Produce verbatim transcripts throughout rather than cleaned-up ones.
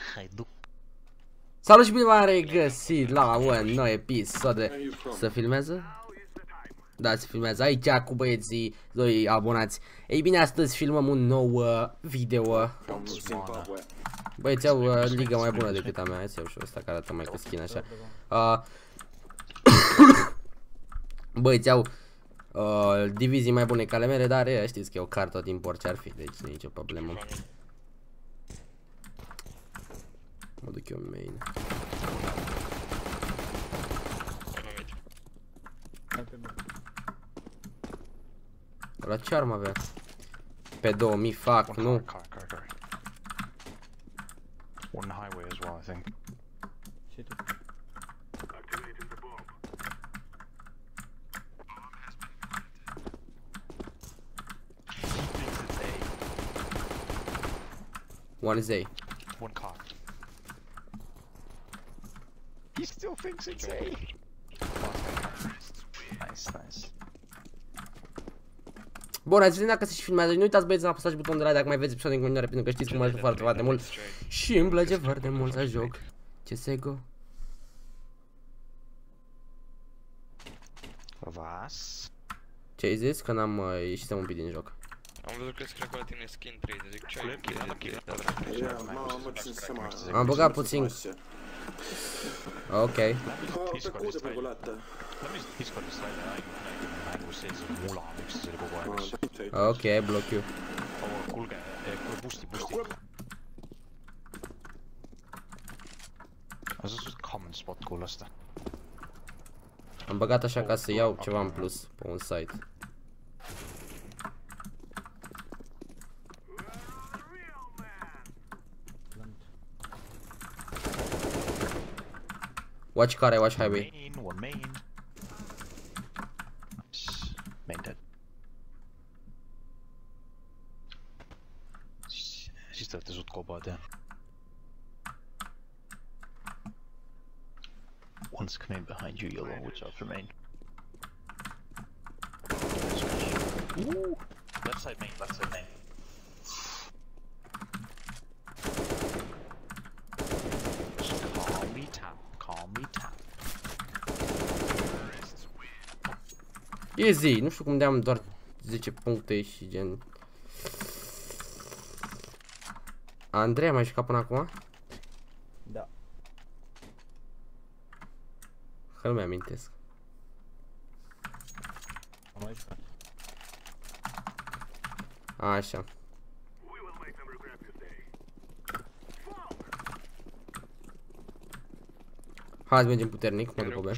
Hai, duc. Salut și bine v-am regăsit la un nou episod de... Să filmează? Da, se filmează aici cu băieții, doi abonați. Ei bine, astăzi filmăm un nou uh, video. Băieții au uh, liga mai bună decât a mea. Hai să iau și ăsta care arată mai cu skin așa. Uh, Băieții au uh, divizii mai bune ca ale mele, dar e, știți că eu car tot timpul orice ar fi, deci nu e nicio problemă. Mă duc eu în main. La ce armă avea? Pe două mii, fac, nu? One highway as well, I think. One is A. One car. He still thinks it's A. Nice, nice. Bun, ați venit dacă se și filmează. Nu uitați, băieți, să apăsați butonul de like dacă mai veți episodul în continuare, pentru că știți cum mă ajută foarte, foarte mult. Și îmi place foarte mult să joc C S G O. Vas? Ce ai zis? Că n-am uh, ieșit un pic din joc. Am văzut că scrie acolo la tine skin trei, zic ce ai Am băgat puțin. Ok. Ok, bloc you. Kulge, busti, busti. Asta e common spot cu ăsta. Am băgat așa ca să iau ceva în plus pe un site. Watch care, watch highway. Main, one main. Main dead. Siis te olete suht kobad jah. One's coming behind you, yellow, watch out for main. Ooh. Left side main, left side main. Calm me tap, calm me tap. Easy, nu știu cum de-am doar zece puncte și gen... Andrei, mai jucat până acum? Da. Că nu mi-amintesc. Am mai jucat. Așa. Hai să mergem puternic, mă după B.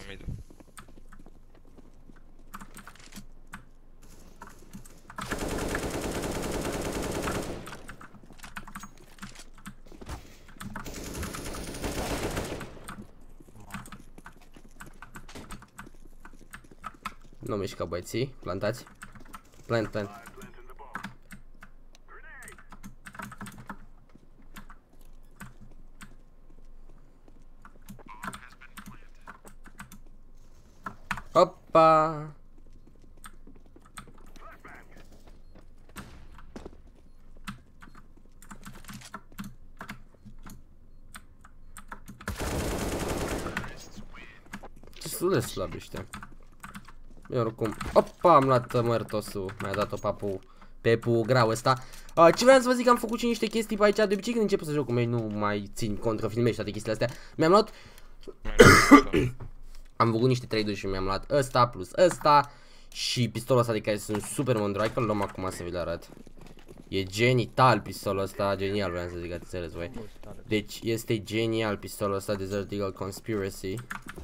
Nu mișcă băieții, plantați. Plant, plant. Opa! Destul de slab ăștia. Eu oricum. Opa, am luat mărtosul. Mi-a dat-o papu. Pepu grau ăsta. Uh, ce vreau să vă zic, am făcut și niște chestii pe aici. De obicei când încep să joc cu mei nu mai țin cont că filmez și toate chestiile astea. Mi-am luat Am făcut niște trade-uri și mi-am luat ăsta plus ăsta. Și pistolul ăsta de care sunt super mândru. Hai că îl luăm acum să vi-l arăt. E genital pistolul ăsta. Genial vreau să zic, ați înțeles voi. Deci este genial pistolul ăsta. Desert Eagle Conspiracy.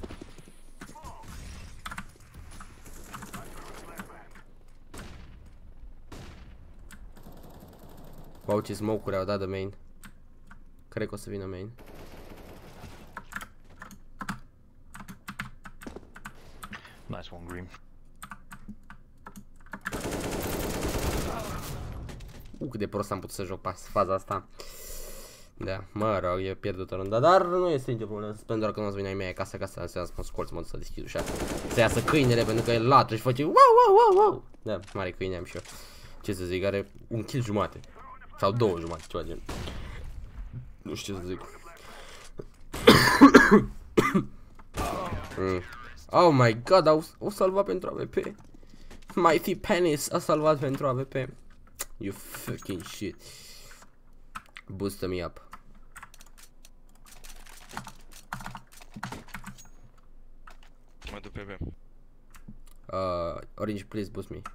Wow, ce smoke-uri au dat de main. Cred că o să vină main. Nice one, green. U, cât de prost am putut să joc pas faza asta. Da, mă rog, e pierdută rândă, dar nu este nicio problemă. Sper doar că nu o să vină ai mei acasă, ca să să mă scolț, mă să deschid ușa. Să iasă câinele, pentru că e latră și face wow, wow, wow, wow. Da, mare câine am și eu. Ce să zic, are un kill jumate. Sau două jumate, ceva gen. Nu știu ce să zic. mm. Oh my god, au, au salvat pentru A V P. Mighty Penis a salvat pentru A V P. You fucking shit. Boost me up. Mă duc pe B. Uh, Orange, please boost me.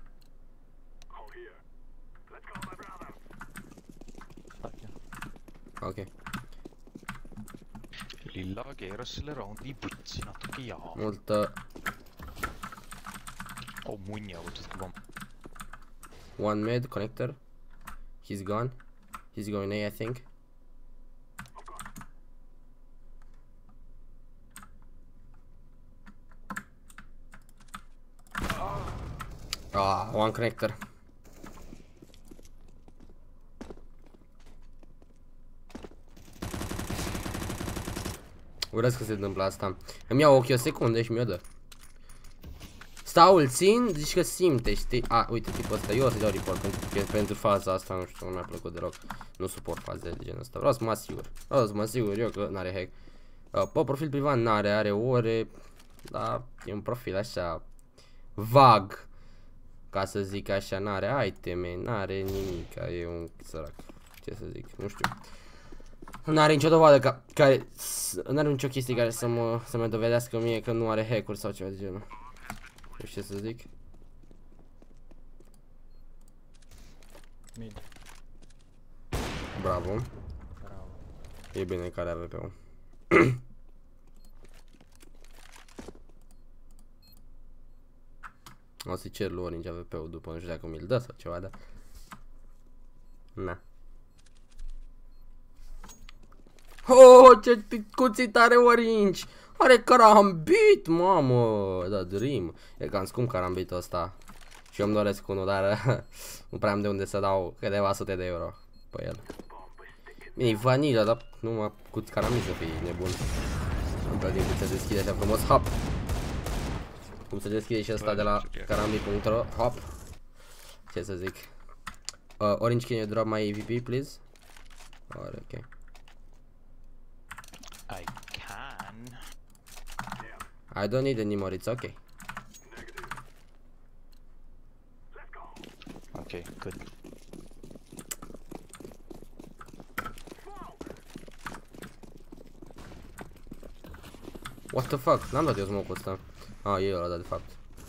Ok. Lilla agerar selle raundi putsi natuke jaa. Multă. Oh munja, võtsid kõva. One mid connector. He's gone. He's going A, I think. Ah, one connector. Urăsc că se întâmplă asta. Îmi iau ochii o secundă și mi-o dă. Stau, îl țin, zici că simte, știi? A, uite tipul ăsta, eu o să-i dau report pentru, pentru faza asta, nu știu, nu mi-a plăcut deloc. Nu suport fazele de genul ăsta, vreau să mă asigur. Vreau să mă asigur eu că n-are hack. Uh, pe profil privat n-are, are ore, dar e un profil așa vag, ca să zic așa, n-are iteme, n-are nimic, e un sărac, ce să zic, nu știu. N-are nicio dovadă ca, care, n-are nicio chestie care să mă, să mă dovedească mie că nu are hack-uri sau ceva de genul. Nu știu ce să zic. Mid. Bravo. Bravo. E bine care A V P-ul. O să-i cer lui Orange A V P-ul după, nu știu dacă mi-l dă sau ceva, dar... Na. Oh, ce cuțit are Orange! Are carambit, mamă! Da, dream. E cam scump carambitul ăsta. Și eu îmi doresc unul, dar nu prea am de unde să dau câteva sute de euro pe el. Bine, e vanilă, dar numai cu carambit să fii nebun. Îmi place cum se deschide așa frumos, hop! Cum se deschide și ăsta de la carambit punct ro, hop! Ce să zic? Uh, Orange, can you drop my E V P, please? Alright, ok. I can. I don't need any more, it's okay. Okay, good. What the fuck? N-am dat eu smoke-ul ăsta. Ah, e ăla, da, de fapt.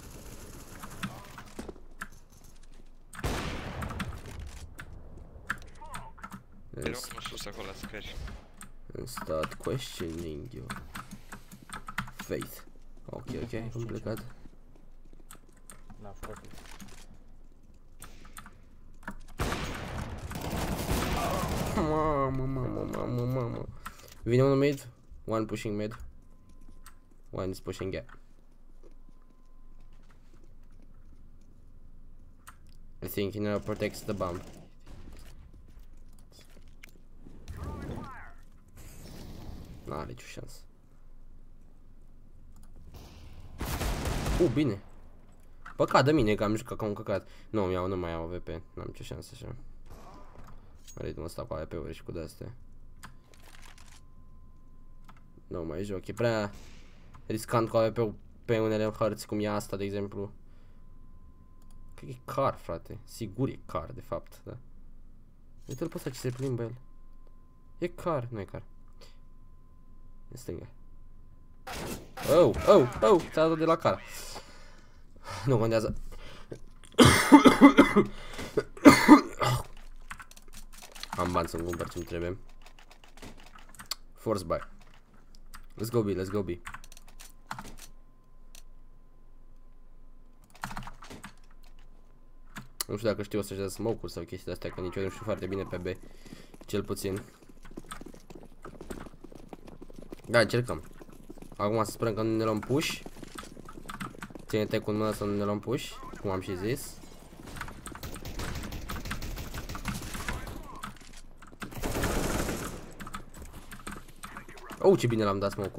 Te rog mă sus acolo la scări. And start questioning you. Faith. Ok, ok, am plecat. La foarte. Mamă, mamă, mamă, mamă. Vine unul mid. One pushing mid. One is pushing gap. I think he now protects the bomb. N-are nicio șansă. Uh, bine. Păcat de mine că am jucat ca un căcat. Nu, mi-au, nu mai am A V P. N-am nicio șansă așa. Ritmul ăsta cu A V P-uri și cu de-astea. Nu mai joc, e prea riscant cu A V P-ul pe unele hărți, cum e asta, de exemplu. Cred că e car, frate. Sigur e car, de fapt, da. Uite-l pe ăsta ce se plimbă el. E car, nu e car. E stânga. Oh, oh, oh, ți-a dat de la car. Nu contează. Am bani să-mi cumpăr ce-mi trebuie. Force buy. Let's go B, let's go B. Nu știu dacă știu o să-și dea smoke-uri sau chestii de-astea, că nici eu nu știu foarte bine pe B. Cel puțin. Da, încercăm. Acum să sperăm că nu ne luăm push. Ține-te cu mână să nu ne luăm push, cum am și zis. Oh, ce bine l-am dat smoke-ul.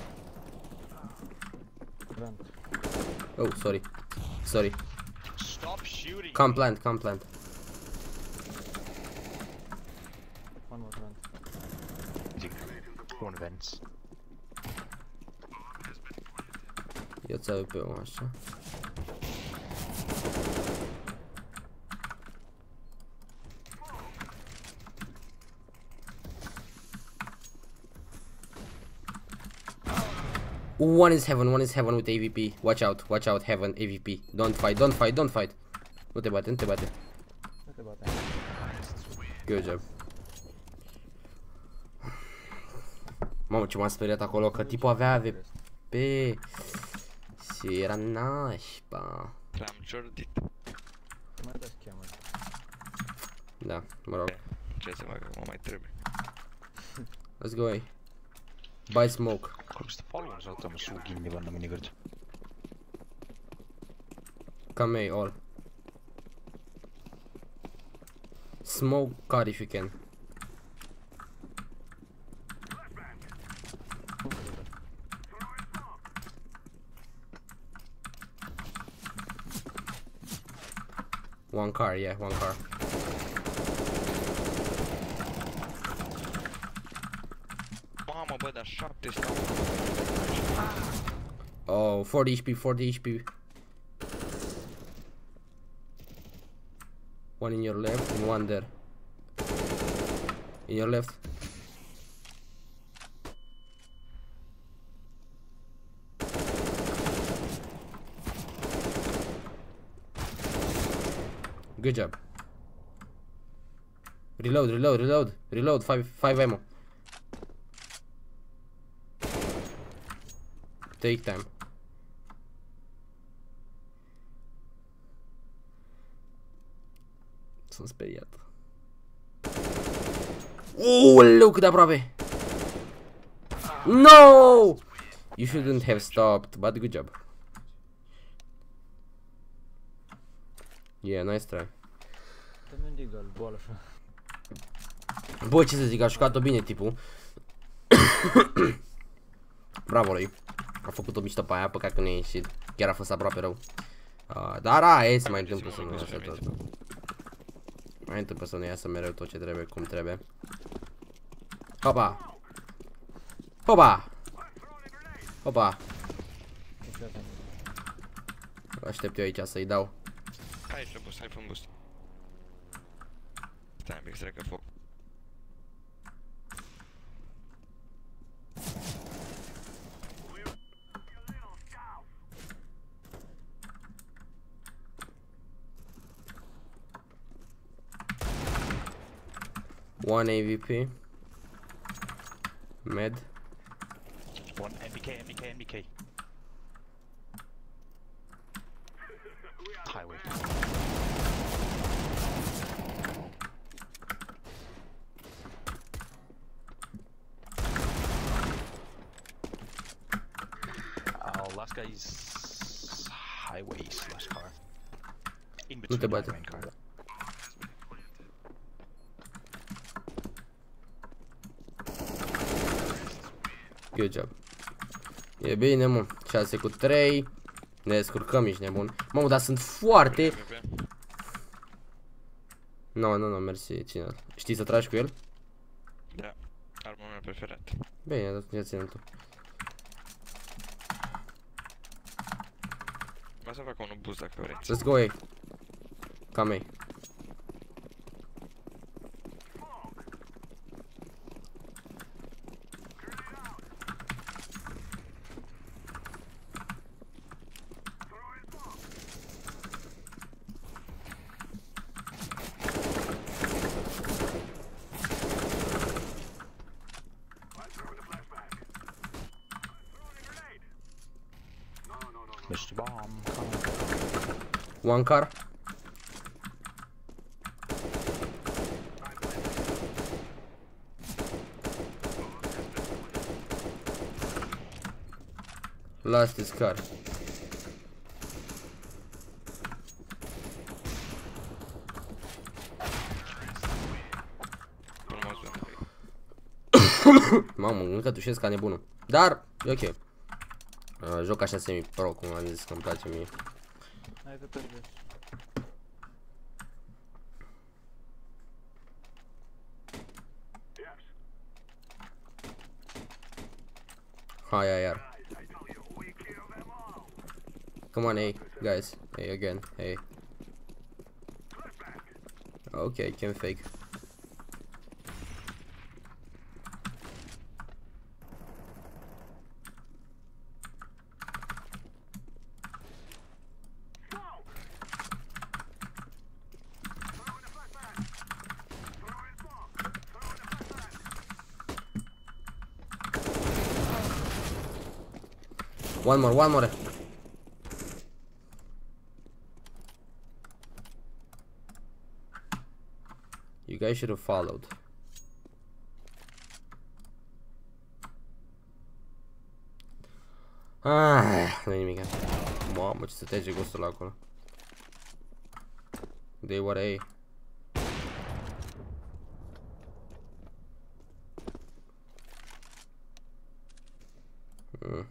Oh, sorry. Sorry. Stop shooting. Come plant, come plant. One more plant. zic. Un vents. Eu ți-a pe eu așa. One is heaven, one is heaven with A V P. Watch out, watch out, heaven, A V P. Don't fight, don't fight, don't fight. Nu te bate, nu te bate. Nu te bate. Good job. Mamă, ce m-am speriat acolo, că tipul avea A V P. Și era nașpa. L-am ciordit. Mai dați cheamă. Da, mă rog. Ce să fac acum, mai trebuie. Let's go, hey. Buy smoke. Kuinka sitä paljon sä oot tämmössä suu kiinni vanna minikört? Come hey, all. Smoke car if you can. One car, yeah, one car. Mamă, bă, dar șapte stau. Oh, forty H P, forty H P. One in your left and one there. In your left. Good job. Reload, reload, reload, reload. Five, five ammo. Take time. Sunt speriat. Uuu, cât de aproape. No! You shouldn't have stopped, but good job. Yeah, nice try. Dă-mi un deagle, boală așa. Bă, ce să zic, a jucat-o bine tipul. Bravo lui. A făcut-o mișto pe aia, păcat că nu e ieșit. Chiar a fost aproape rău. Uh, dar aia se mai întâmplă să nu iasă tot. Mai întâmplă să nu iasă mereu tot ce trebuie, cum trebuie. Hopa! Hopa! Hopa! Aștept eu aici să-i dau. Hai să boost, hai fă boost. Stai un pic să treacă foc. One A V P. Med. One M B K, M B K, M B K. Highway. Oh, last guy's highway slash car. In Nu te between bate. highway and car. Good job. E bine, mă. șase cu trei. Ne descurcăm, ești nebun. Mamă, dar sunt foarte... Nu, nu, nu, mersi. Cine? Știi să tragi cu el? Da, arma mea preferată. Bine, atunci ține-l tu. Vreau să fac unul boost dacă vreți. Let's go, hey. Cam ei. mister Bomb. One car. Last is car. Mamă, încă tușesc ca nebunul. Dar, e ok. Uh, joc așa semi-pro, cum am zis că îmi place mie. Hai că pierdeți. Hai, hai, iar. Come on, hey, guys. Hey, again, hey. Okay, can fake. One more, one more. You guys should have followed. Ah, nu-i nimic. Mamă, ce stătea gustul acolo. De oare ei? Mm.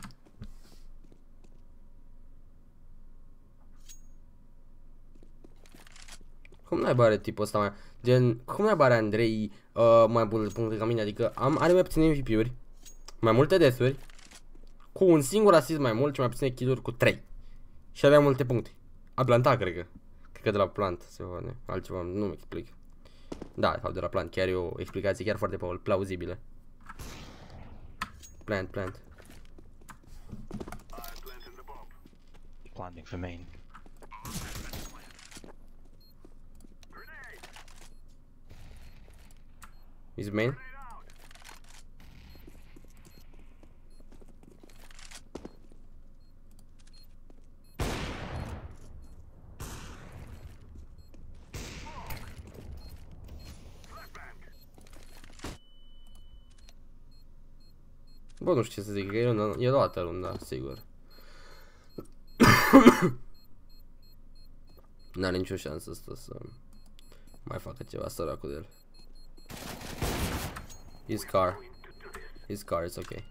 Cum n-ai bare tipul ăsta mai... Gen, cum n-ai bare Andrei uh, mai multe puncte ca mine? Adică am, are mai puține M V P-uri, mai multe death-uri, cu un singur assist mai mult și mai puține kill-uri cu trei. Și avea multe puncte. A plantat, cred că. Cred că de la plant se vede. Altceva nu-mi explic. Da, de fapt de la plant. Chiar e o explicație chiar foarte plauzibilă. Plant, plant. Planting for main. Is main? Bă, nu știu ce să zic, e, runda, e luată runda, sigur. N-are nicio șansă asta să mai facă ceva săracul de el. His car. His car is okay.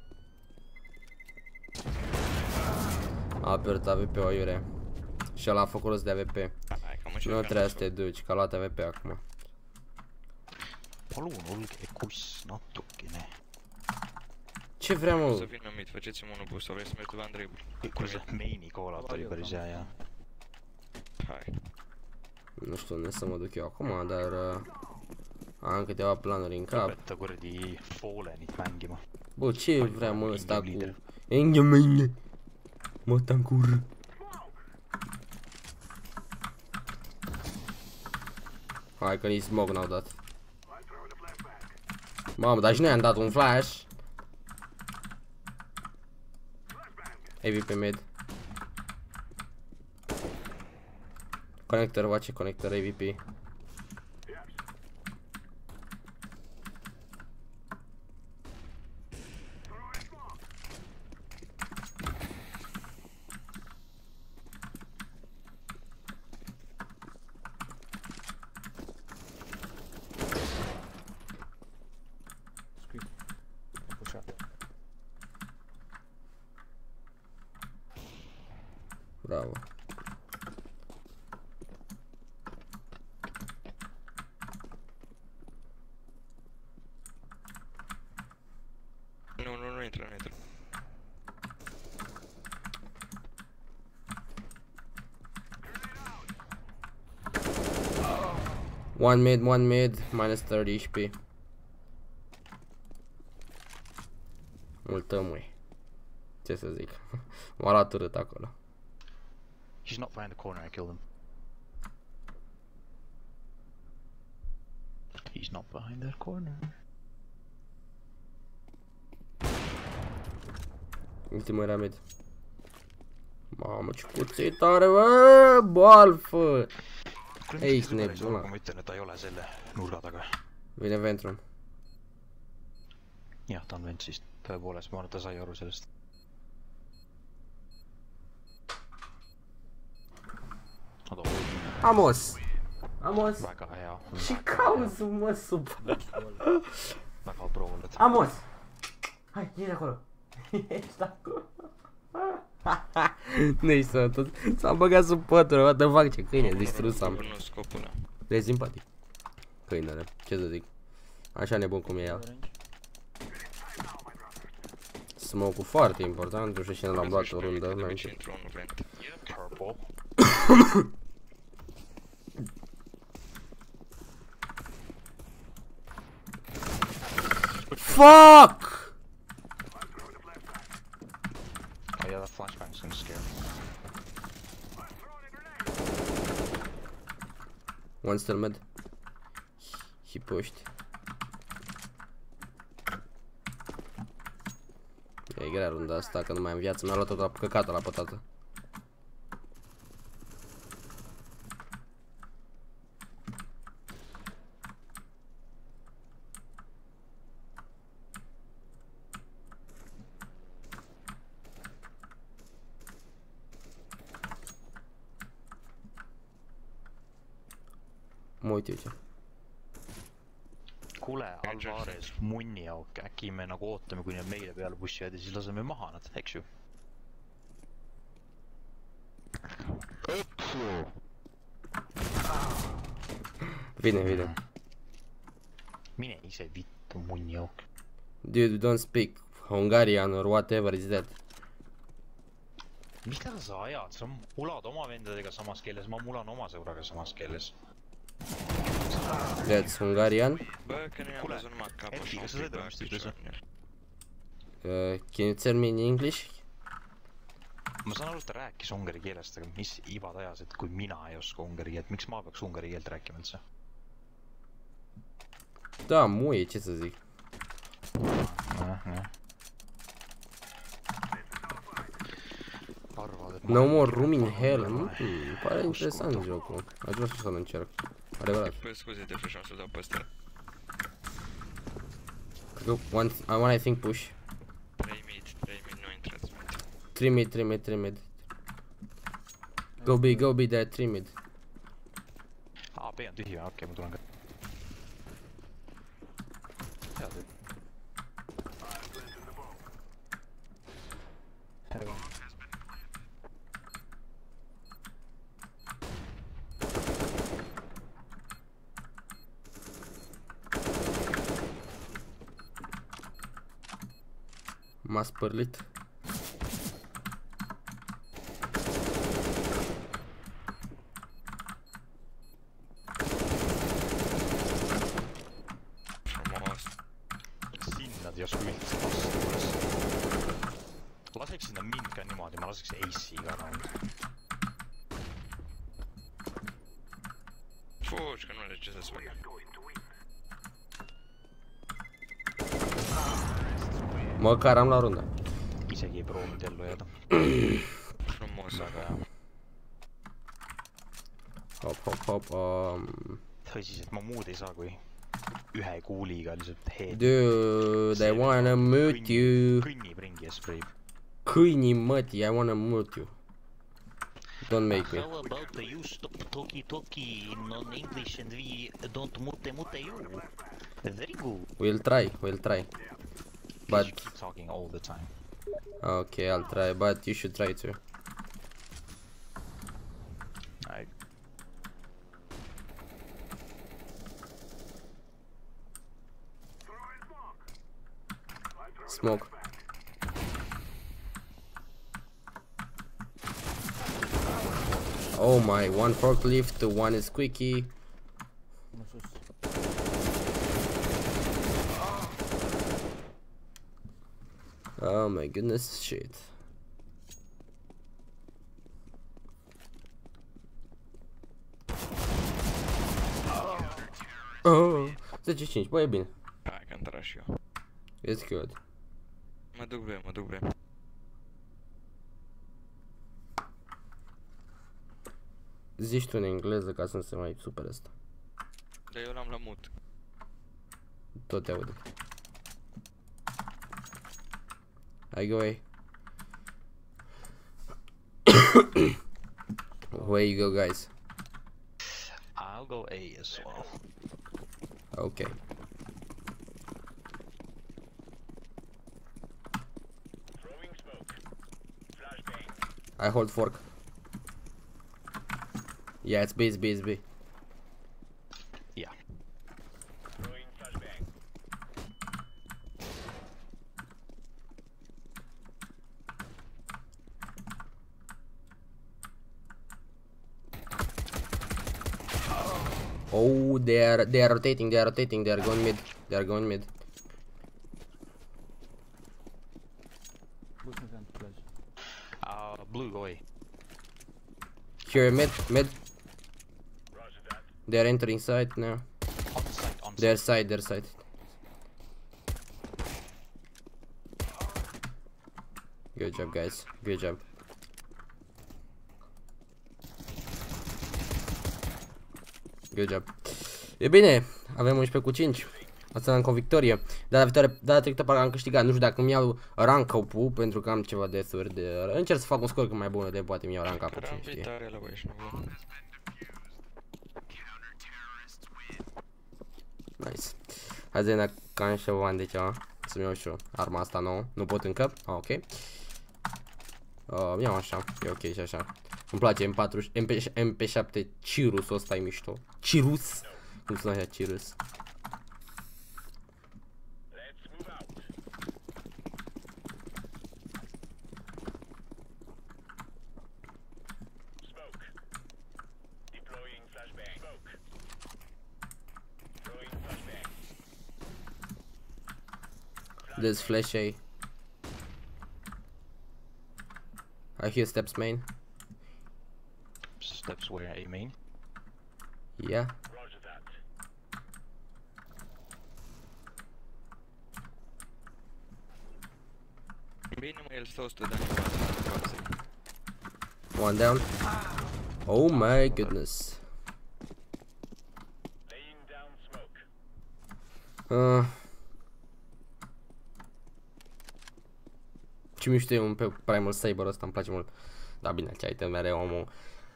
A apărut A V P-ul aiure. Și ăla a făcut rost de A V P. Nu trebuie să te duci, că a luat A V P acum. Palun olge kuss natukene. Ce vrea, mă? Să vină mid, faceți-mi unul boost, sau vrei să mergi la Andrei? Kuule, meini call-out oli päris hea ja. Hai. Nu știu unde să mă duc eu acum, dar uh, am câteva planuri în cap. Lõpeta kuradi Fallenit mängima. Bă, ce vrea, mă, ăsta cu... Enghe mâine. Mă, tancur. Hai că nici smoke n-au dat. Mamă, dar și noi am dat un flash. A V P mid. Connector, face connector A V P. Squeak. Push up. Bravo. Nu, nu, nu intră, nu intră. One mid, one mid, minus thirty H P. Multă mui. Ce să zic? M-a luat urât acolo. He's not behind the corner, I killed him. He's not behind that corner. Ultimul era mid. Mamă, ce cuțit are, bă, balfă! Ei, snap, kui ma ütlen, et ta ei ole selle nurga taga. Vine Ventron. Jah, ta on vend siis. Tõepoolest, ma arvan, et ta sai aru sellest. Amos! Amos! Väga hea. Ce cauți, mă, sub... Väga pro oled. Amos! Hai, ești acolo! Ești acolo! Nu ești sănătos. S-a băgat sub pătură, what the fuck, ce câine, distrus am. Nu scopul ăla. E simpatic. Câinele, ce să zic. Așa nebun cum e el. Smoke-ul foarte important, nu știu cine l-am luat o rundă înainte. Într-un vent. Purple. Fuck! Oh yeah, that flashbang's gonna scare me. One still mid. He pushed. E grea runda asta, că nu mai am viață. Mi-a luat tot la căcată la pătată. Mă uit eu ce. Kuule, Alvarez, munniauk, äkki me nagu ootame, kuni nad meile peale pussivad ja siis laseme maha nad, eks ju? Vine, vine. Mine ise vittu, munniauk. Dude, don't speak Hungarian or whatever is that. Mida sa ajad? Sa mulad oma vendadega samas keeles, ma mulan oma sõbraga samas keeles. That's Hungarian. Bă, că nu i-am văzut numai capul și Eti, un să pic dăm pe știi picior. Uh, can you tell me in English? Ma saan aru, et ta rääkis ungari keelest, aga mis ibad ajas, et kui mina ei oska ungari keelt, miks ma peaks ungari keelt rääkima üldse? Da, muie, ce să zic. Arvad, et No more room in hell. Mm, pare interesant jocul. Aș vrea să-l încerc. Adevărat. Păi scuze, te fășeam să dau pe ăsta. Go, one, I want I think push. trei mid, trei mid, nu intrați mid. three mid, three mid, three mid. Go B, go B there, three mid. aa, B on tühi, okei, ma tulen ka. Hea töö. M-a spărlit. Frumos. Sinna ei oska üldse vastu tulles. Laseks sinna mind ka niimoodi, ma laseks Ace'i ka nagu. Fugi, că nu are ce să spună. Măcar am la runda. Isegi ei proovinud ellu jääda. Frumos. Väga hea. Hop, hop, hop. Um... Tõsiselt, ma muud ei saa kui ühe kuuliga lihtsalt head. Dude, I wanna mute you. Kõnnib ringi ja spreib. Câinii mătii, I wanna mute you. Don't make me. How about you stop talkie talkie in non-English and we don't mute mute you? Very good. We'll try, we'll try. But But, you keep talking all the time. okay, I'll try, but you should try too. I... Smoke. Oh my, one forklift, one is squeaky. Unul sus. Oh my goodness, shit. Oh, zece cinci, bă, e bine. Hai că într și eu. It's good. Mă duc B, mă duc B. Zici tu în engleză ca să nu se mai supere asta. Dar eu l-am la mut. Tot te aude. I go A. Where you go, guys? I'll go A as well. Okay. I hold fork. Yeah, it's B, it's B, it's B. Yeah. Oh, they are they are rotating, they are rotating, they are going mid, they are going mid. Boost me down to flash. Uh, blue, go away. Here mid, mid. They are entering side now. On site, on Their site. side, their side. Good job, guys. Good job. Good job. E bine, avem unsprezece cu cinci. Asta încă o victorie. Data viitoare, data trecută parcă am câștigat. Nu știu dacă îmi iau rank up-ul, pentru că am ceva death-uri de... Încerc să fac un scor cât mai bun de poate îmi iau rank up-ul, cine știe. Tare la băi, ești nebun. Nice. Hai să vedem dacă am și bani de ceva. Să-mi iau și eu arma asta nouă. Nu pot încă? Ah, ok. Uh, iau așa, e ok și așa. Îmi place M patru, M P șapte Cirus-ul ăsta e mișto. Cirus? Cum sună așa, Cirus? There's flash A. I hear steps main. Steps where A main. Yeah. Bine mă, el stă o sută de ani. One down. Oh my goodness. Uh. Ce mișto e un pe Primal Saber ăsta, îmi place mult. Da, bine, ce item mereu omul.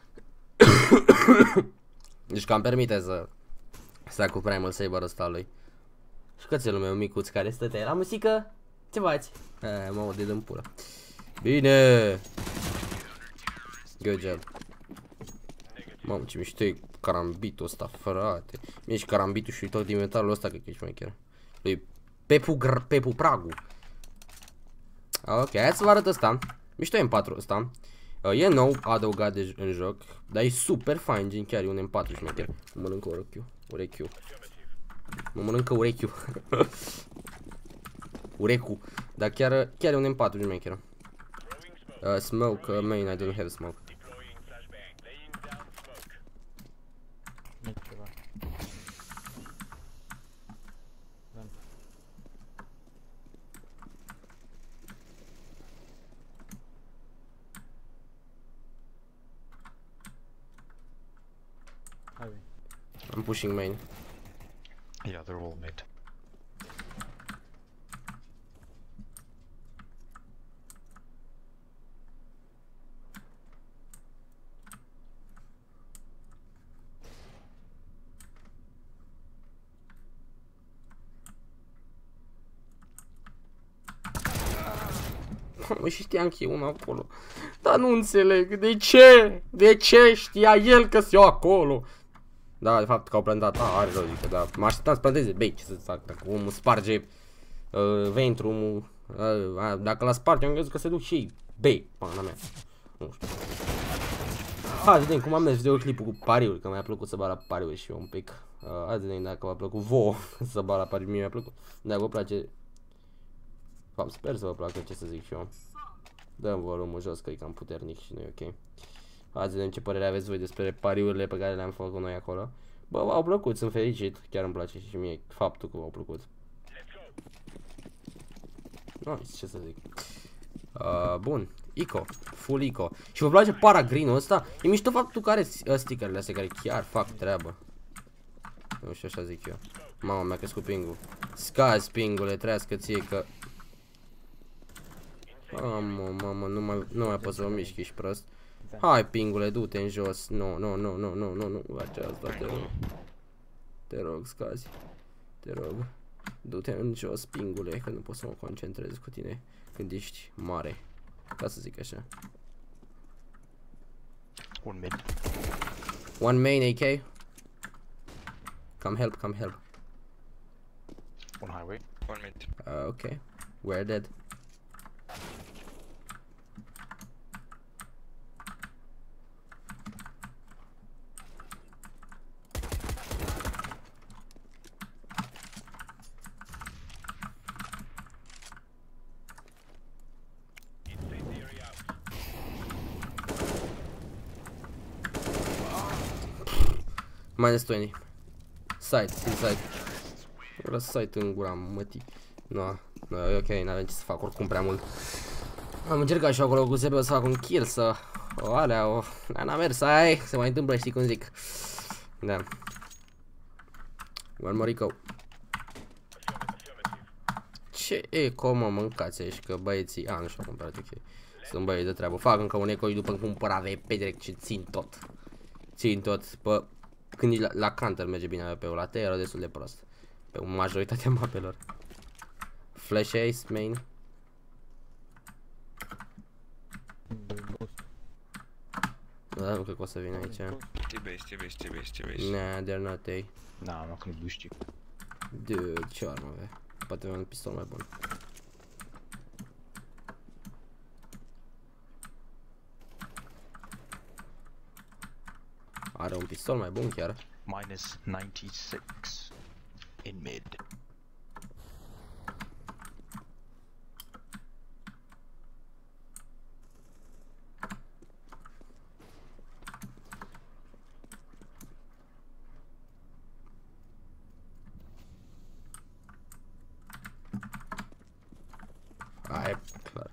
Deci că îmi permite să să cu Primal Saber ăsta lui. Și cățelul meu micuț care stătea la muzică. Ce faci? Eh, mă de din pula. Bine. Good job. Mamă, ce mișto e carambitul ăsta, frate. Mie și carambitul și tot inventarul ăsta, cred că ești mai chiar. Lui Pepu, Pepu Pragu. Ok, hai să vă arăt ăsta. Mișto e M patru ăsta. Uh, e nou, adăugat de în joc. Dar e super fain, gen chiar e un M patru șmecher. Mă mănâncă urechiul. Urechiul. Mă mănâncă urechiul. Urecu. Dar chiar, chiar e un M patru șmecher. Uh, smoke, uh, main, I don't have smoke. Nu ceva. Ramp. Highway. I'm pushing main. Yeah, they're all mid. Mă, și știam că e unul acolo. Dar nu înțeleg. De ce? De ce știa el că-s eu acolo? Da, de fapt că au plantat. A, are logică, da. Mă așteptam să planteze B. Ce să fac? Dacă omul sparge uh, Ventrum, uh, dacă l-a spart, eu am crezut că se duc și B. Pana mea. Nu știu. Hai, vedem cum am mers videoclipul cu pariuri, că mi-a plăcut să bat la pariuri și eu un pic. Uh, hai, vedem dacă v-a plăcut vouă să bat la pariuri, mie mi-a plăcut. Dacă vă place... Fapt, sper să vă placă ce să zic și eu. Dăm volumul jos, că e cam puternic și nu e ok. Hai să vedem ce părere aveți voi despre pariurile pe care le-am făcut noi acolo. Bă, au plăcut, sunt fericit. Chiar îmi place și mie faptul că v-au plăcut. Nice, ce să zic. Uh, bun, Ico, full Ico. Și vă place para green-ul ăsta? E mișto faptul că are stickerele astea care chiar fac treabă. Nu știu, așa zic eu. Mama, mi-a crescut pingul. Scazi, pingule, trească ție că... Mamă, mamă, nu mai, nu mai pot să mă mișc, ești prost. Hai, pingule, du-te în jos. Nu, nu, nu, nu, nu, nu, nu, aceasta, te rog. Te rog, Scazi. Te rog. Du-te în jos, pingule, că nu pot să mă concentrez cu tine când ești mare. Ca să zic așa. One mid. One main A K. Come help, come help. One highway. One mid. Uh, okay. We're dead. Minus douăzeci. Site, inside. Vreau să site în gura mătii. Nu, nu, e ok, n-avem ce să fac oricum prea mult. Am încercat și acolo cu S B să fac un kill, să... O, alea, o... N-a mers, ai, se mai întâmplă, știi cum zic. Da. One more go. Ce eco, mă, mâncați aici, că băieții... A, nu știu, am cumpărat, ok. Sunt băieți de treabă. Fac încă un eco și după cumpăra V P direct și țin tot. Țin tot, pe... Când e la, la counter merge bine A W P-ul, la T era destul de prost. Pe majoritatea mapelor. Flash Ace, main. Da, nu cred că o să vină aici. T-base, T-base, T-base, T-base. Nah, they're not A. Da, nu, că nu știu. Dude, ce armă avea? Poate avea un pistol mai bun. Are un pistol mai bun chiar. Minus ninety-six in mid. Aia e clar.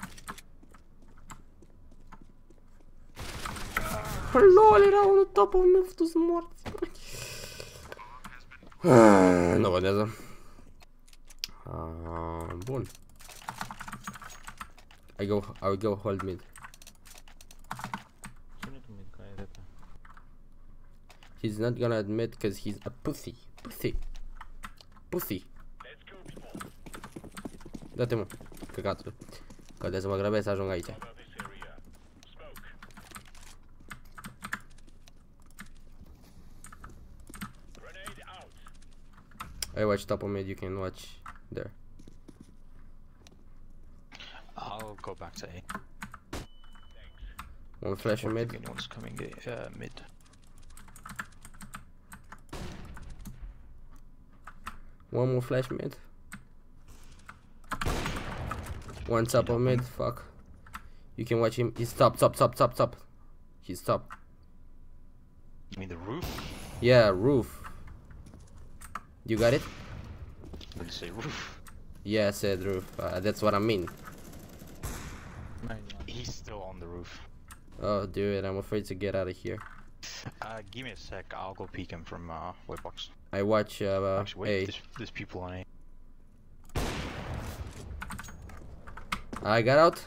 LOL, era unul top of me, fătus morți. Nu vădează. Ah, bun. I go, I will go hold mid. Cine tu mid ca e reta? He's not gonna admit because he's a pussy. Pussy. Pussy. Dă-te mă, căcatul. Că trebuie să mă grăbesc să ajung aici. I watch top of mid, you can watch there. I'll go back to A. One flash in Or mid. if anyone's coming A, uh, mid. One more flash mid. One top of mid, fuck. You can watch him. He's top, top, top, top, top. He's top. You mean the roof? Yeah, roof. You got it? Did you say roof? Yeah, I said roof. Uh, that's what I mean. Main one. He's still on the roof. Oh, dude, I'm afraid to get out of here. Uh, give me a sec, I'll go peek him from uh, white box. I watch uh, Actually, wait, A. there's, there's people on A. I got out.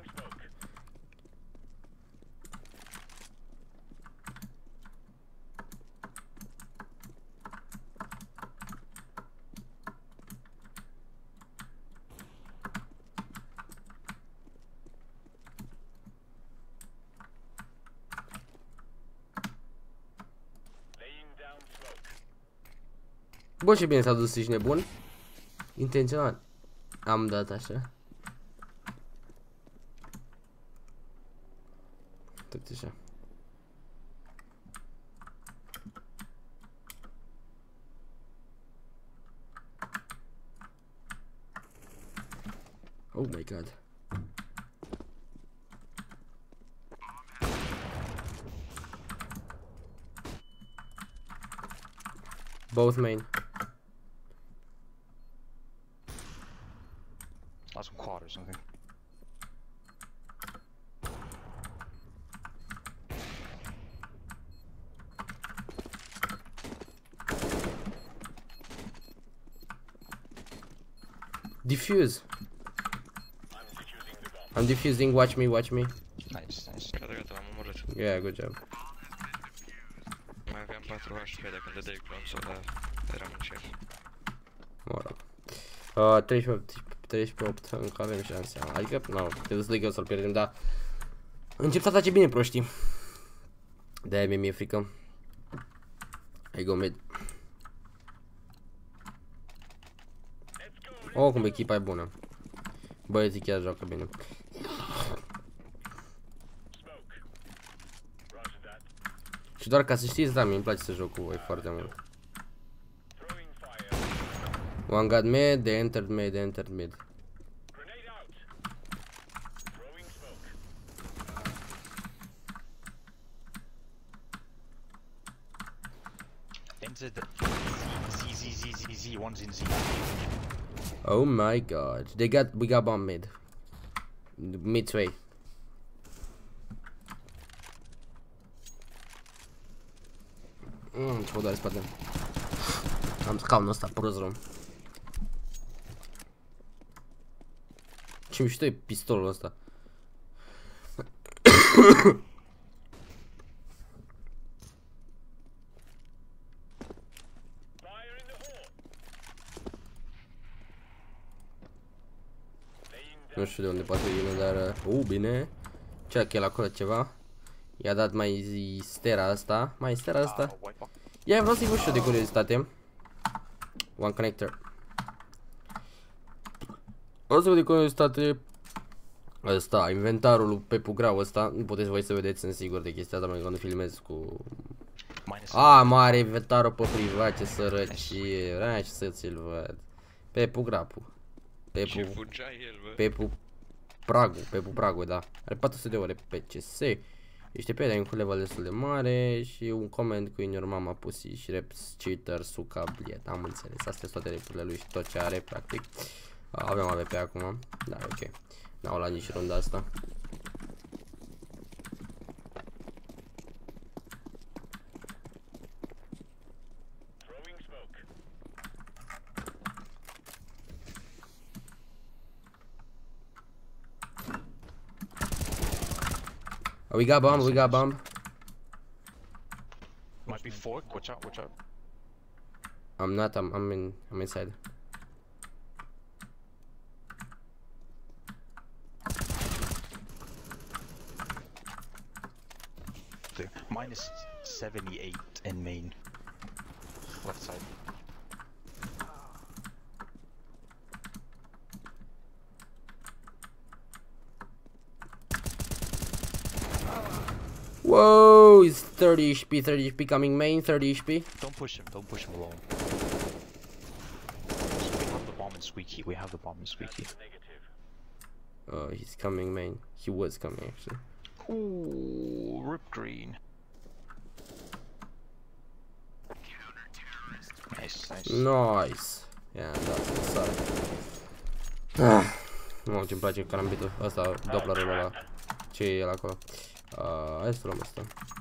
Bun, și bine s-a dus, ești nebun. Intenționat. Am dat așa. Tot așa. Oh my god. Both main. That's some quad or something. Diffuse. I'm diffusing, watch me, watch me. Nice, nice. Gata, gata, l-am omorât. Yeah, good job. Mai aveam patru H P dacă îmi dădeai glonțul, dar eram în cer. Mă rog. Uh, treisprezece opt, încă avem șanse. Adică, nu, e destul de greu să-l pierdem, dar încep să atace bine proștii. De-aia mi-e frică. I go mid. Oh, cum echipa e bună. Băieții chiar joacă bine. Și doar ca să știți, da, mi-mi place să joc cu voi foarte mult. One got mid, they entered mid, they entered mid. Z. Z, Z, Z, Z, Z, one's in Z. Oh my god. They got, we got bomb mid. Midway. Mm, ce-o doar spate. Am scaunul ăsta prost rău. Ce mișto e pistolul ăsta. Nu știu de unde poate vine, dar... Uh, bine. Ce e acolo ceva? I-a dat mai zi stera asta. Mai stera asta. Ia, vreau să-i văd și eu de curiozitate. One connector. O să văd de curiozitate. Ăsta, inventarul lui Pepu Grau ăsta. Nu puteți voi să vedeți, sunt sigur de chestia asta, mai când filmez cu... A, mare inventarul pe privat, ce sărăcie. Vreau și să ți-l văd. Pepu Grapu. Pepu... Pepu... Pragu, Pepu Pragu, da. Are patru sute de ore pe C S. Ești pe ai un level destul de mare și un coment cu in mama pussy și reps cheater suca bliet. Am înțeles, astea sunt toate repurile lui și tot ce are practic. Avem A V P acum. Da, ok. N-au luat nici runda asta. We got bomb, we got bomb. Might be fork, watch out, watch out. I'm not, I'm, I'm in, I'm inside. There. Minus seventy-eight in main. Left side. Whoa, he's thirty H P, thirty H P coming main, thirty H P. Don't push him, don't push him alone. So we have the bomb in Squeaky, we have the bomb in Squeaky. Oh, he's coming main. He was coming actually. Ooh, rip green. Nice, nice. Nice. Yeah, that's what's up. Ah, mamă, ce-mi place carambitul ăsta, Dopplerul ăla. Ce e el acolo? Uh, hai să luăm asta.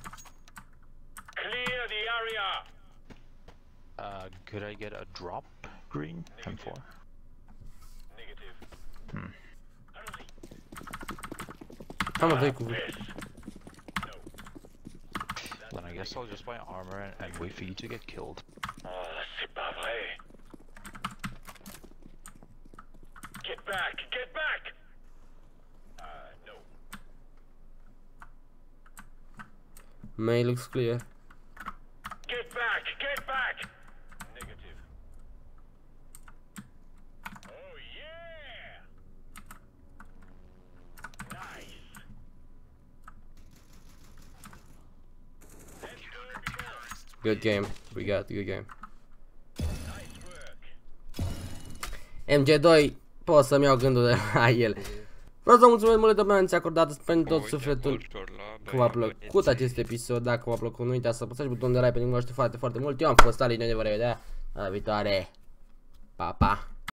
Clear the area. Uh, could I get a drop green? M four. Negative. Hmm. Hai mă, dai cu... Then I guess I'll just buy armor and, and wait for you to get killed. Oh, c'est pas vrai. Get back, get back. Uh, no. May looks clear. Get back, get back. Negative. Oh yeah. Nice. Let's go, people. Good game. We got good game. Nice work. M G doi, pot să-mi iau gândul de la el. Vreau să mulțumesc mult de atenție acordată pentru tot sufletul că v-a plăcut acest episod. Dacă v-a plăcut, nu uitați să apăsați butonul de like pentru că mă ajută foarte, foarte mult. Eu am fost Alin, ne vom revedea la viitoare. Pa, pa!